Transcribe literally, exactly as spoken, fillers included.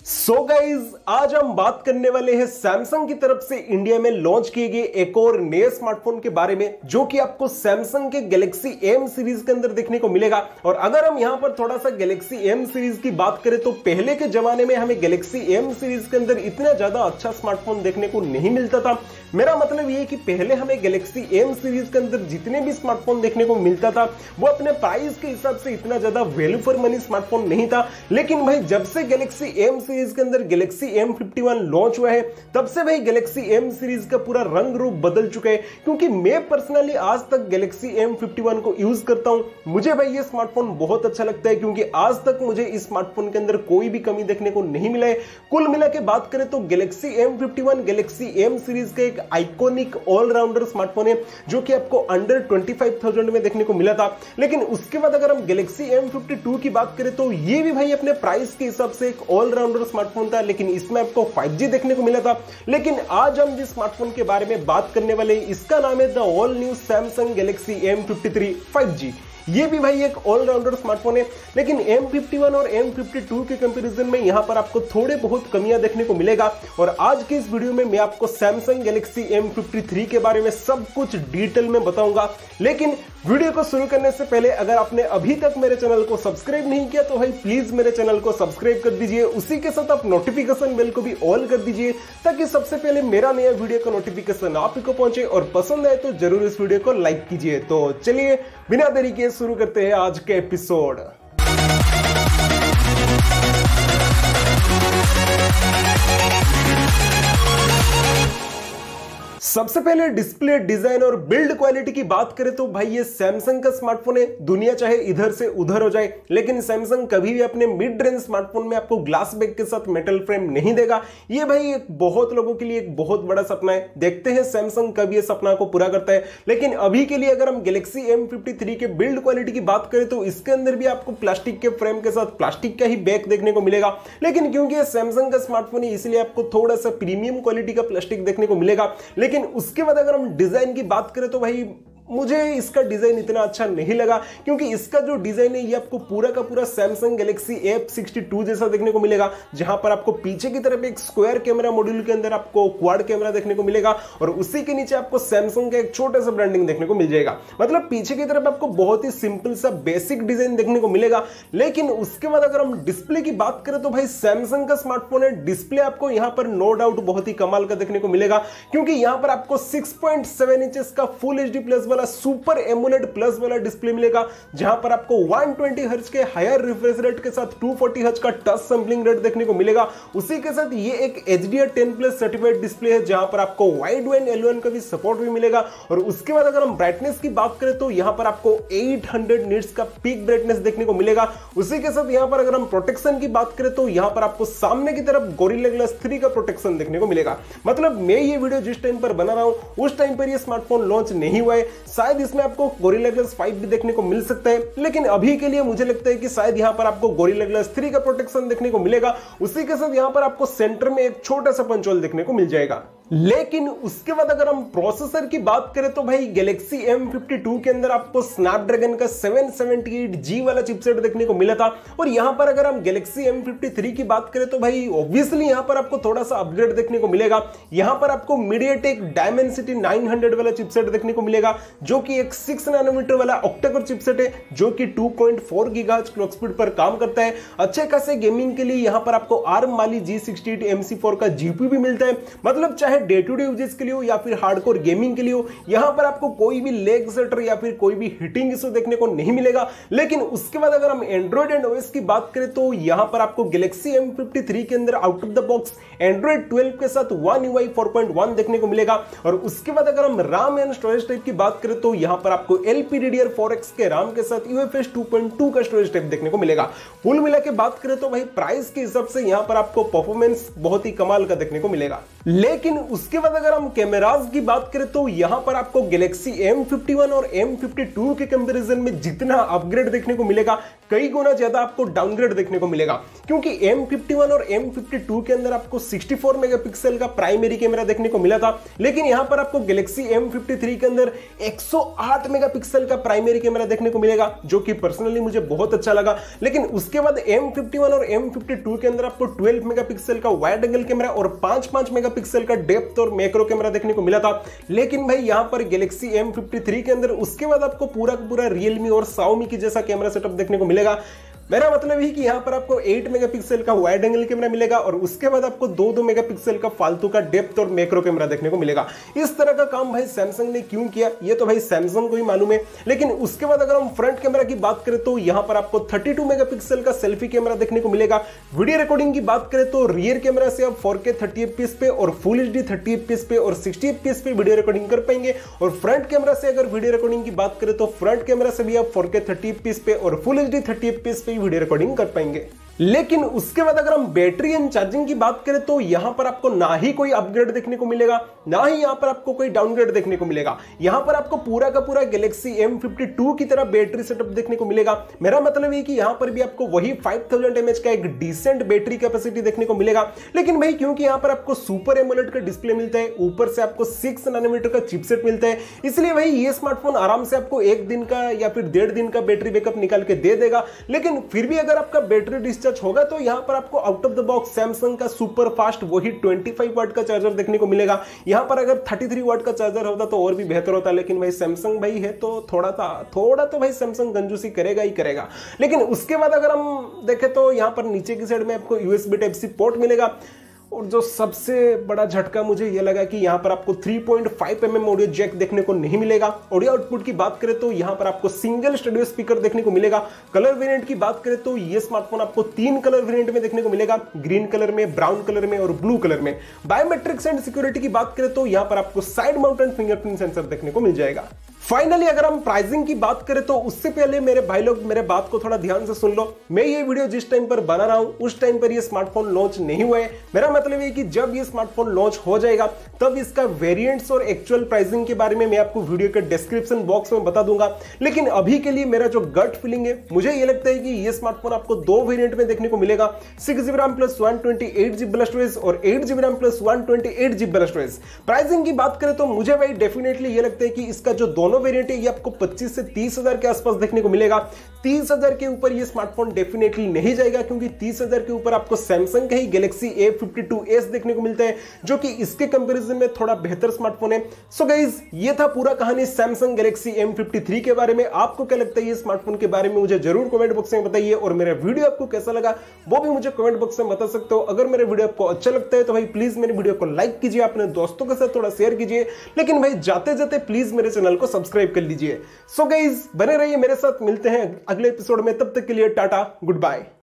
सो so guys आज हम बात करने वाले हैं सैमसंग की तरफ से इंडिया में लॉन्च किए गए एक और नए स्मार्टफोन के बारे में, जो कि आपको सैमसंग के गैलेक्सी एम सीरीज के अंदर देखने को मिलेगा। और अगर हम यहां पर थोड़ा सा गैलेक्सी एम सीरीज की बात करें तो पहले के जमाने में हमें गैलेक्सी एम सीरीज के अंदर इतना ज्यादा अच्छा स्मार्टफोन देखने को नहीं मिलता था। मेरा मतलब यह कि पहले हमें गैलेक्सी एम सीरीज के अंदर जितने भी स्मार्टफोन देखने को मिलता था वो अपने प्राइस के हिसाब से इतना ज्यादा वैल्यू फॉर मनी स्मार्टफोन नहीं था। लेकिन भाई जब से गैलेक्सी एम सीरीज के अंदर Galaxy M fifty one launch हुआ है तब से भाई गैलेक्सी एम सीरीज का पूरा रंग रूप बदल चुका है। क्योंकि मैं पर्सनली आज तक गैलेक्सी एम फिफ्टी वन को यूज करता हूं, मुझे भाई ये स्मार्टफोन बहुत अच्छा लगता है क्योंकि आज तक मुझे इस स्मार्टफोन के अंदर कोई भी कमी देखने को नहीं मिला है। कुल मिला के बात करें तो Galaxy M fifty one Galaxy M series का एक आइकॉनिक ऑलराउंडर स्मार्टफोन है जो कि आपको अंडर ट्वेंटी फाइव थाउजेंड में देखने को मिला था। लेकिन उसके बाद अगर हम गैलेक्सी एम फिफ्टी टू की बात करें तो ये भी भाई अपने प्राइस के हिसाब से एक ऑलराउंडर स्मार्टफोन था, लेकिन इसमें आपको फाइव जी देखने को मिला था। लेकिन आज हम जिस स्मार्टफोन के बारे में बात करने वाले हैं इसका नाम है the all new Samsung Galaxy M fifty three five G. ये भी भाई एक ऑलराउंडर स्मार्टफोन है, लेकिन एम फिफ्टी वन और एम फिफ्टी टू के कंपैरिजन में यहां पर आपको थोड़े बहुत कमियां देखने को मिलेगा। और आज की इस वीडियो में मैं आपको Samsung Galaxy M fifty three के बारे में सब कुछ डिटेल में बताऊंगा। लेकिन वीडियो को शुरू करने से पहले अगर आपने अभी तक मेरे चैनल को सब्सक्राइब नहीं किया तो भाई प्लीज मेरे चैनल को सब्सक्राइब कर दीजिए। उसी के साथ आप नोटिफिकेशन बेल को भी ऑल कर दीजिए ताकि सबसे पहले मेरा नया वीडियो का नोटिफिकेशन आप ही को पहुंचे। और पसंद आए तो जरूर इस वीडियो को लाइक कीजिए। तो चलिए बिना देरी के शुरू करते हैं आज के एपिसोड। सबसे पहले डिस्प्ले, डिजाइन और बिल्ड क्वालिटी की बात करें तो भाई ये सैमसंग का स्मार्टफोन है। दुनिया चाहे इधर से उधर हो जाए लेकिन सैमसंग कभी भी अपने मिड रेंज स्मार्टफोन में आपको ग्लास बैक के साथ मेटल फ्रेम नहीं देगा। ये भाई एक बहुत लोगों के लिए एक बहुत बड़ा सपना है। देखते हैं सैमसंग कब ये सपना को पूरा करता है। लेकिन अभी के लिए अगर हम गैलेक्सी एम फिफ्टी थ्री के बिल्ड क्वालिटी की बात करें तो इसके अंदर भी आपको प्लास्टिक के फ्रेम के साथ प्लास्टिक का ही बैक देखने को मिलेगा। लेकिन क्योंकि ये सैमसंग का स्मार्टफोन है इसलिए आपको थोड़ा सा प्रीमियम क्वालिटी का प्लास्टिक देखने को मिलेगा। लेकिन उसके बाद अगर हम डिजाइन की बात करें तो भाई मुझे इसका डिजाइन इतना अच्छा नहीं लगा क्योंकि इसका जो डिजाइन है ये आपको पूरा का पूरा Samsung Galaxy F sixty two जैसा देखने को मिलेगा, जहां पर आपको पीछे की तरफ एक स्क्वायर कैमरा मॉड्यूल के अंदर आपको क्वाड कैमरा देखने को मिलेगा और उसी के नीचे आपको सैमसंग का एक छोटा सा ब्रांडिंग देखने को मिल जाएगा। मतलब पीछे की तरफ आपको बहुत ही सिंपल सा बेसिक डिजाइन देखने को मिलेगा। लेकिन उसके बाद अगर हम डिस्प्ले की बात करें तो भाई सैमसंग का स्मार्टफोन है, डिस्प्ले आपको यहां पर नो डाउट बहुत ही कमाल का देखने को मिलेगा क्योंकि यहां पर आपको सिक्स पॉइंट सेवन इंचेस का फुल एचडी प्लस वाला सुपर एमोलेड प्लस वाला डिस्प्ले मिलेगा, जहां पर आपको वन ट्वेंटी हर्ट्ज के हायर रिफ्रेश रेट के साथ टू फोर्टी हर्ट्ज का टच सैंपलिंग रेट देखने को मिलेगा। उसी के साथ ये एक HDR ten plus certified display है जहां पर आपको वाइड बैंड एल वन का भी सपोर्ट भी मिलेगा। और उसके बाद अगर हम ब्राइटनेस की बात करें तो यहां पर आपको एट हंड्रेड निट्स का पीक ब्राइटनेस देखने को मिलेगा। उसी के साथ यहां पर अगर हम प्रोटेक्शन की बात करें तो यहां पर आपको सामने की तरफ गोरिल्ला ग्लास थ्री का प्रोटेक्शन देखने को मिलेगा। मतलब मैं ये वीडियो जिस टाइम पर बना रहा हूं उस टाइम पर ये स्मार्टफोन लॉन्च नहीं हुआ है, शायद इसमें आपको गोरिल्ला ग्लास फाइव भी देखने को मिल सकता है। लेकिन अभी के लिए मुझे लगता है कि शायद यहां पर आपको गोरिल्ला ग्लास थ्री का प्रोटेक्शन देखने को मिलेगा। उसी के साथ यहां पर आपको सेंटर में एक छोटा सा पंच होल देखने को मिल जाएगा। लेकिन उसके बाद अगर हम प्रोसेसर की बात करें तो भाई गैलेक्सी एम फिफ्टी टू के अंदर आपको स्नैपड्रैगन का सेवन सेवेंटी एट जी वाला चिपसेट देखने को मिला था। और यहां पर अगर हम गैलेक्सी एम फिफ्टी थ्री की बात करें तो भाई ऑब्वियसली यहां पर आपको थोड़ा सा अपग्रेड देखने को मिलेगा। यहां पर आपको मीडियाटेक डायमेंसिटी नाइन हंड्रेड वाला चिपसेट देखने को मिलेगा जो कि एक सिक्स नैनोमीटर वाला ऑक्टा-कोर चिपसेट है जो कि two point four gigahertz clock speed पर काम करता है। अच्छे खासे गेमिंग के लिए यहां पर आपको Arm Mali G sixty eight MC सी फोर का जीपीयू भी मिलता है। मतलब चाहे डे टू डे यूजेस के लिए हो या फिर हार्डकोर गेमिंग के लिए हो, यहां पर आपको कोई भी लेग शटर या फिर कोई भी हिटिंग इशू देखने को नहीं मिलेगा। लेकिन उसके बाद अगर हम एंड्रॉइड एंड ओएस की बात करें तो यहां पर आपको गैलेक्सी एम फिफ्टी थ्री के अंदर out of the box Android twelve के साथ one UI four point one देखने को मिलेगा। और उसके बाद अगर हम रैम एंड स्टोरेज टाइप की बात करें तो यहां पर आपको एलपीडीडीआर फोर एक्स के रैम के साथ यूएफएस टू पॉइंट टू का स्टोरेज टाइप देखने को मिलेगा। कुल मिला के बात करें तो भाई प्राइस के हिसाब से यहां पर आपको परफॉर्मेंस बहुत ही कमाल का देखने को मिलेगा। लेकिन उसके बाद अगर हम कैमरास की बात करें तो यहां पर आपको गैलेक्सी एम फिफ्टी वन और एम फिफ्टी टू के कंपैरिजन में जितना अपग्रेड देखने को मिलेगा कई गुना ज्यादा आपको डाउनग्रेड देखने को मिलेगा, क्योंकि एम फिफ्टी वन और एम फिफ्टी टू के अंदर आपको सिक्सटी फोर मेगापिक्सल का प्राइमरी कैमरा देखने को मिला था, लेकिन यहां पर आपको गैलेक्सी एम फिफ्टी थ्री के अंदर एक सौ आठ मेगापिक्सल का प्राइमरी कैमरा देखने को मिलेगा, जो कि पर्सनली मुझे बहुत अच्छा लगा। लेकिन उसके बाद एम फिफ्टी वन और एम फिफ्टी टू के अंदर आपको ट्वेल्व मेगापिक्सल का वाइड एंगल कैमरा और पांच पांच मेगापिक्सल का डेप्थ और मैक्रो कैमरा देखने को मिला था। लेकिन भाई यहां पर गैलेक्सी एम फिफ्टी थ्री के अंदर उसके बाद आपको पूरा पूरा रियलमी और Xiaomi की जैसा कैमरा सेटअप देखने को मिलेगा। मेरा मतलब ही कि यहां पर आपको आठ मेगापिक्सल का वाइड एंगल कैमरा मिलेगा और उसके बाद आपको दो दो मेगापिक्सल का फालतू का डेप्थ और मैक्रो कैमरा देखने को मिलेगा। इस तरह का काम भाई सैमसंग ने क्यों किया ये तो भाई सैमसंग को ही मालूम है। लेकिन उसके बाद अगर हम फ्रंट कैमरा की बात करें तो यहां पर आपको थर्टी टू मेगापिक्सल का सेल्फी कैमरा देखने को मिलेगा। वीडियो रिकॉर्डिंग की बात करें तो रियर कैमरा से आप फोर के थर्टी एफपीएस पे और फुल एचडी थर्टी एफपीएस पे और सिक्सटी एफपीएस पे वीडियो रिकॉर्डिंग कर पाएंगे। और फ्रंट कैमरा से अगर वीडियो रिकॉर्डिंग की बात करें तो फ्रंट कैमरा से भी आप फोर के थर्टी एफपीएस पे और फुल एचडी थर्टी एफपीएस पे वीडियो रिकॉर्डिंग कर पाएंगे। लेकिन उसके बाद अगर हम बैटरी एंड चार्जिंग की बात करें तो यहां पर आपको ना ही कोई अपग्रेड देखने को मिलेगा, ना ही यहां पर आपको कोई डाउनग्रेड देखने को मिलेगा। यहां पर आपको पूरा का पूरा गैलेक्सी एम फिफ्टी टू की तरह बैटरी सेटअप देखने को मिलेगा। मेरा मतलब है कि यहां पर भी आपको वही फाइव थाउजेंड एमएच का एक डिसेंट बैटरी कैपेसिटी देखने को मिलेगा। लेकिन भाई क्योंकि यहां पर आपको सुपर एमोलेड का डिस्प्ले मिलता है, ऊपर से आपको सिक्स नैनोमीटर का चिपसेट मिलता है, इसलिए भाई ये स्मार्टफोन आराम से आपको एक दिन का या फिर डेढ़ दिन का बैटरी बैकअप निकाल के दे देगा। लेकिन फिर भी अगर आपका बैटरी डिस्चार्ज होगा तो यहां पर आपको out of the box Samsung का सुपर फास्ट वही पच्चीस वाट का चार्जर देखने को मिलेगा। यहां पर अगर तैंतीस वाट का चार्जर होता तो और भी बेहतर होता, लेकिन भाई सैमसंग भाई है तो थोड़ा सा थोड़ा तो भाई सैमसंग कंजूसी करेगा ही करेगा। लेकिन उसके बाद अगर हम देखें तो यहां पर नीचे की साइड में आपको यूएसबी टाइप सी पोर्ट मिलेगा। और जो सबसे बड़ा झटका मुझे यह लगा कि यहां पर आपको three point five M M audio jack देखने को नहीं मिलेगा। ऑडियो आउटपुट की बात करें तो यहां पर आपको सिंगल स्टूडियो स्पीकर देखने को मिलेगा। कलर वेरिएंट की बात करें तो यह स्मार्टफोन आपको तीन कलर वेरिएंट में देखने को मिलेगा, ग्रीन कलर में, ब्राउन कलर में और ब्लू कलर में। बायोमेट्रिक्स एंड सिक्योरिटी की बात करें तो यहां पर आपको साइड माउंटेड फिंगरप्रिंट सेंसर देखने को मिल जाएगा। फाइनली अगर हम प्राइसिंग की बात करें तो उससे पहले मेरे भाई लोग मेरे बात को थोड़ा ध्यान से सुन लो। मैं ये वीडियो जिस टाइम पर बना रहा हूं उस टाइम पर ये स्मार्टफोन लॉन्च नहीं हुआ है। मेरा मतलब है कि जब ये स्मार्टफोन लॉन्च हो जाएगा तब इसका वेरिएंट्स और एक्चुअल प्राइसिंग के बारे में मैं आपको वीडियो के डिस्क्रिप्शन बॉक्स में बता दूंगा। लेकिन अभी के लिए मेरा जो गट फीलिंग है, मुझे ये लगता है कि ये स्मार्टफोन आपको दो वेरिएंट में देखने को मिलेगा, six GB RAM plus one twenty eight GB storage और eight GB RAM plus one twenty eight GB storage. Pricing की बात करें तो मुझे भाई डेफिनेटली ये लगता है कि इसका जो दोनों वेरिएंट है ये आपको पच्चीस से तीस हजार के आसपास देखने को मिलेगा। तीस हजार के ऊपर ये स्मार्टफोन डेफिनेटली नहीं जाएगा, क्योंकि तीस हजार के ऊपर आपको सैमसंग का ही Galaxy A fifty two S देखने को मिलता है, जो कि इसके कंपैरिजन में थोड़ा बेहतर स्मार्टफोन है। सो गाइस, ये था पूरा कहानी Samsung Galaxy M fifty three के बारे में। आपको क्या लगता है ये स्मार्टफोन के बारे में मुझे जरूर कमेंट बॉक्स में बताइए, और मेरा वीडियो आपको कैसा लगा वो भी मुझे कमेंट बॉक्स में बता सकते हो। अगर मेरा वीडियो आपको अच्छा लगता है तो भाई प्लीज मेरे वीडियो को लाइक कीजिए, अपने दोस्तों के साथ थोड़ा शेयर कीजिए, लेकिन भाई जाते जाते प्लीज मेरे चैनल को सब्सक्राइब कर लीजिए। सो गाइस, बने रहिए मेरे साथ, मिलते हैं अगले एपिसोड में, तब तक के लिए टाटा, गुड बाय।